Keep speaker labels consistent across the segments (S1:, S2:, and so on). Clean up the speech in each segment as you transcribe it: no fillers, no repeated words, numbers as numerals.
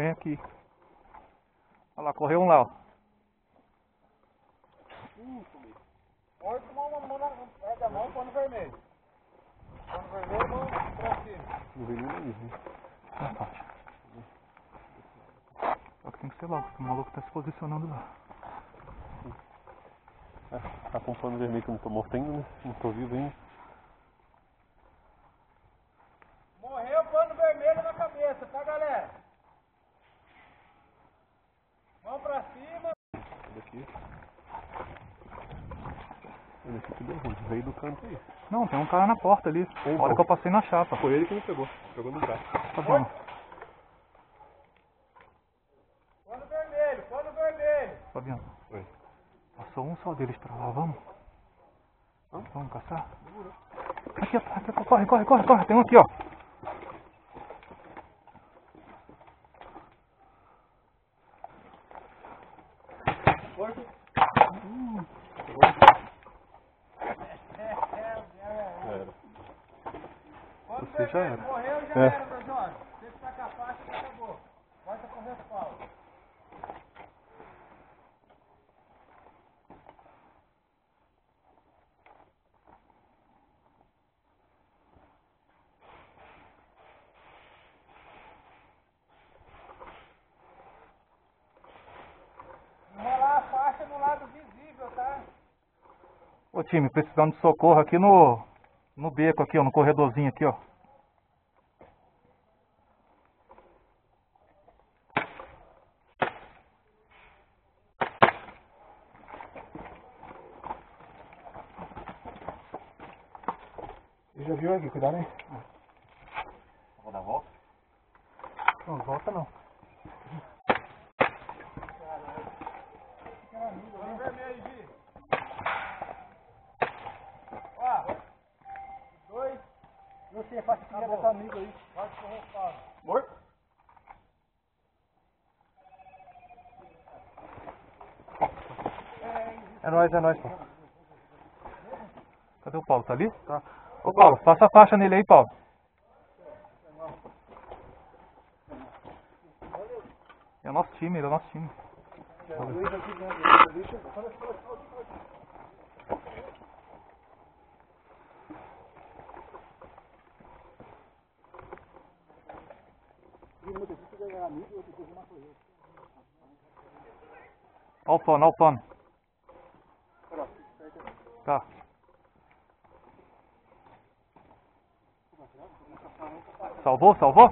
S1: Vem aqui. Olha lá, correu um lá, ó.
S2: Pode tomar uma mão na pé da mão, põe no vermelho. Põe no vermelho, mão pra cima.
S3: No vermelho é isso.
S1: Tá fácil. Só que tem que ser logo, porque o maluco tá se posicionando lá.
S3: Tá com pano vermelho que eu não tô morrendo, né? Não tô vivo ainda.
S2: Morreu, pano vermelho na cabeça, tá, galera? Mão pra cima.
S3: Daqui. Esse aqui deu ruim. Veio do canto aí.
S1: Não, tem um cara na porta ali. A hora que eu passei na chapa.
S3: Foi ele que me pegou. Pegou no braço.
S1: Tá bom.
S2: Pano vermelho, pano vermelho.
S1: Fabiano,
S3: Oi.
S1: passou um só deles pra lá, vamos? Vamos caçar? Aqui, ó, corre, corre, corre, corre. Tem um aqui, ó.
S3: Você já era.
S2: Morreu, já era, meu Jorge. Se você tá com a faixa, já acabou. Volta com o respaldo. Enrolar a faixa no lado visível, tá?
S1: Ô time, precisando de socorro aqui no beco aqui, ó, no corredorzinho aqui, ó.
S2: Você já viu aqui, cuidado aí.
S3: Vou dar a volta?
S1: Não, volta não.
S2: Pano vermelho, Gi. Ó, dois. Você faz filha desse amigo aí. Pode correr o pau.
S3: Morto?
S1: É nóis, pô. Cadê o Paulo? Tá ali? Tá. Ô Paulo, passa a faixa nele aí, Paulo. É o nosso time, ele é o nosso time. Olha o pano, olha o pano. Tá. Salvou, salvou?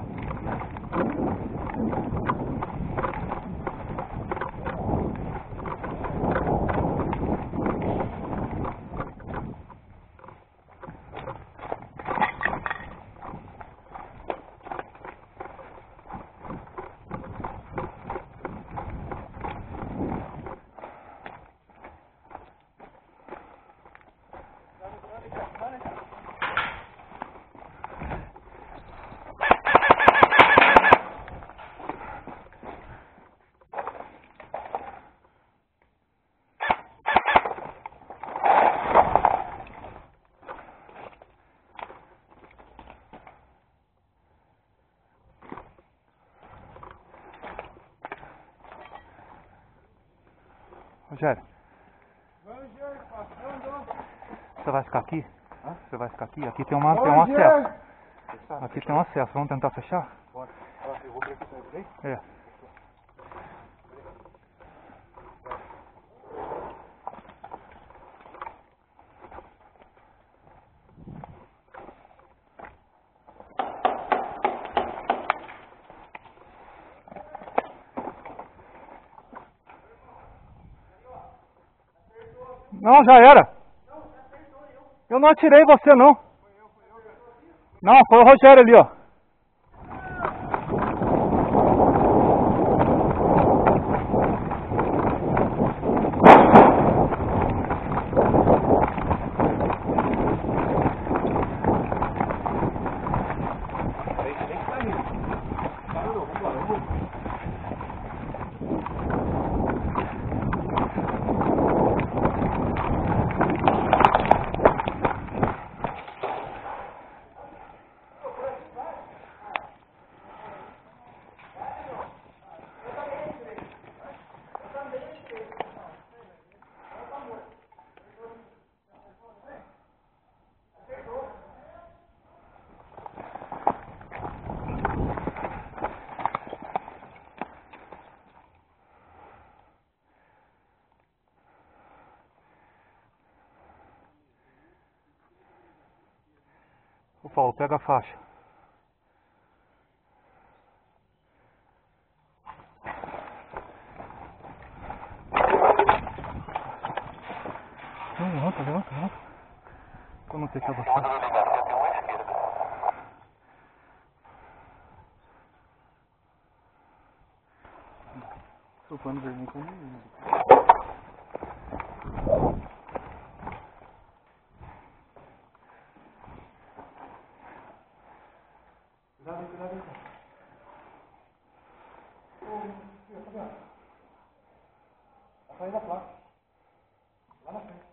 S1: Rogério, você vai ficar aqui? Você vai ficar aqui? Aqui tem um acesso. Aqui tem um acesso. Vamos tentar fechar?
S3: Bora. Eu vou ver aqui também.
S1: É. Não, já era. Eu não atirei você, não. Não, foi o Rogério ali, ó. Paulo, pega a faixa. Levanta, levanta, levanta. Pra não ter que abaixar. O pano vermelho com nenhum.
S2: Cuidado, cuidado. Tá saindo a placa. Lá na frente.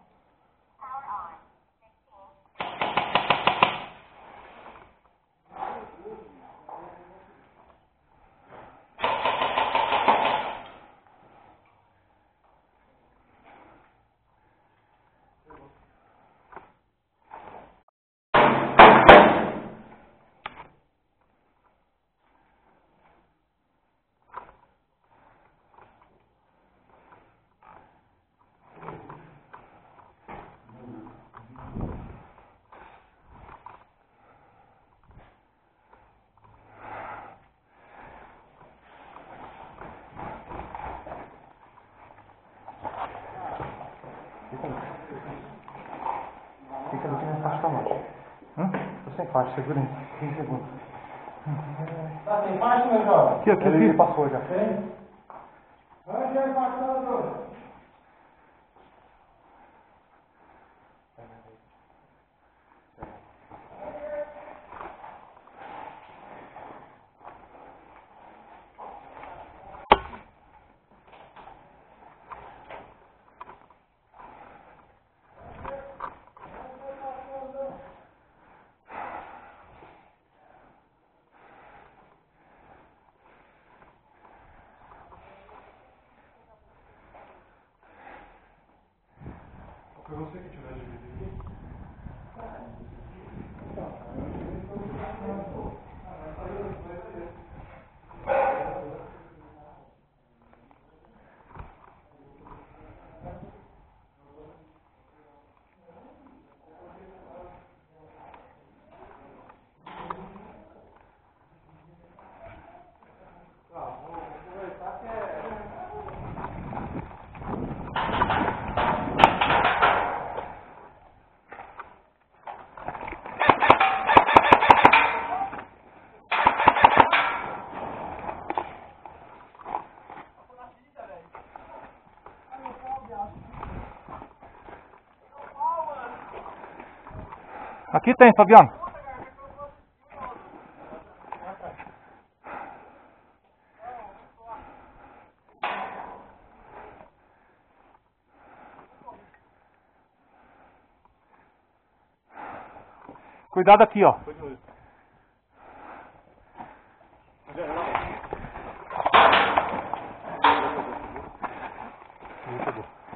S2: Fica aqui na faixa da marcha. Tô sem faixa, segura aí. 15 segundos. Tá sem faixa, meu jovem?
S1: Aqui, aqui,
S2: Ele
S1: aqui.
S2: passou já. Onde é passado, doutor?
S1: Foi você que tirou a DVD. Aqui tem, Fabiano. Cuidado aqui, ó.
S3: Muito bom.